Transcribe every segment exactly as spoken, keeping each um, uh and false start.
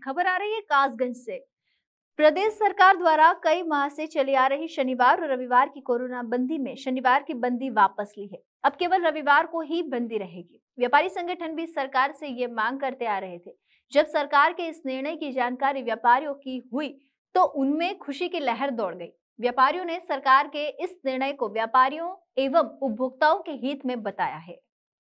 खबर आ रही है कासगंज से। प्रदेश सरकार द्वारा कई माह से चली आ रही शनिवार और रविवार की कोरोना बंदी में शनिवार की बंदी वापस ली है। अब केवल रविवार को ही बंदी रहेगी। व्यापारी संगठन भी सरकार से ये मांग करते आ रहे थे। जब सरकार के इस निर्णय की जानकारी व्यापारियों की हुई तो उनमें खुशी की लहर दौड़ गई। व्यापारियों ने सरकार के इस निर्णय को व्यापारियों एवं उपभोक्ताओं के हित में बताया है।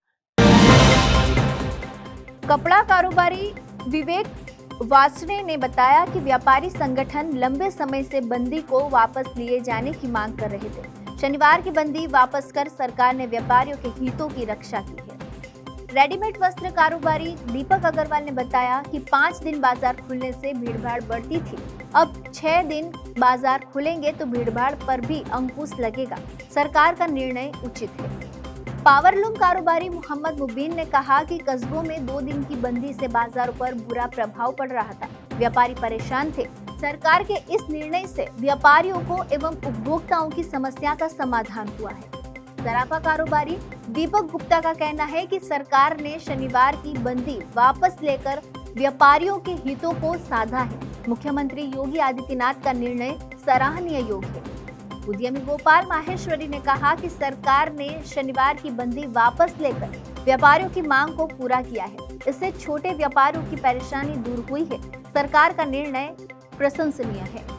कपड़ा कारोबारी विवेक वासने ने बताया कि व्यापारी संगठन लंबे समय से बंदी को वापस लिए जाने की मांग कर रहे थे। शनिवार की बंदी वापस कर सरकार ने व्यापारियों के हितों की रक्षा की है। रेडीमेड वस्त्र कारोबारी दीपक अग्रवाल ने बताया कि पाँच दिन बाजार खुलने से भीड़भाड़ बढ़ती थी। अब छह दिन बाजार खुलेंगे तो भीड़भाड़ पर भी अंकुश लगेगा। सरकार का निर्णय उचित है। पावरलूम कारोबारी मोहम्मद मुबीन ने कहा कि कस्बों में दो दिन की बंदी से बाजारों पर बुरा प्रभाव पड़ रहा था। व्यापारी परेशान थे। सरकार के इस निर्णय से व्यापारियों को एवं उपभोक्ताओं की समस्या का समाधान हुआ है। सराफा कारोबारी दीपक गुप्ता का कहना है कि सरकार ने शनिवार की बंदी वापस लेकर व्यापारियों के हितों को साधा है। मुख्यमंत्री योगी आदित्यनाथ का निर्णय सराहनीय योग्य है। उद्यमी गोपाल माहेश्वरी ने कहा कि सरकार ने शनिवार की बंदी वापस लेकर व्यापारियों की मांग को पूरा किया है। इससे छोटे व्यापारियों की परेशानी दूर हुई है। सरकार का निर्णय प्रशंसनीय है।